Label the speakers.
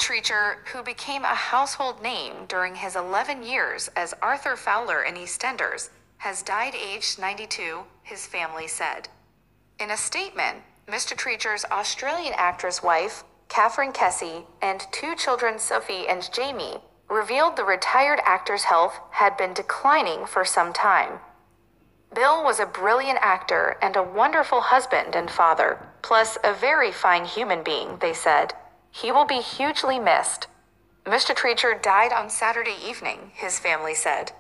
Speaker 1: Treacher, who became a household name during his 11 years as Arthur Fowler in EastEnders, has died aged 92, his family said. In a statement, Mr. Treacher's Australian actress wife, Katherine Kessey, and 2 children, Sophie and Jamie, revealed the retired actor's health had been declining for some time. Bill was a brilliant actor and a wonderful husband and father, plus a very fine human being, they said. He will be hugely missed. Mr. Treacher died on Saturday evening, his family said.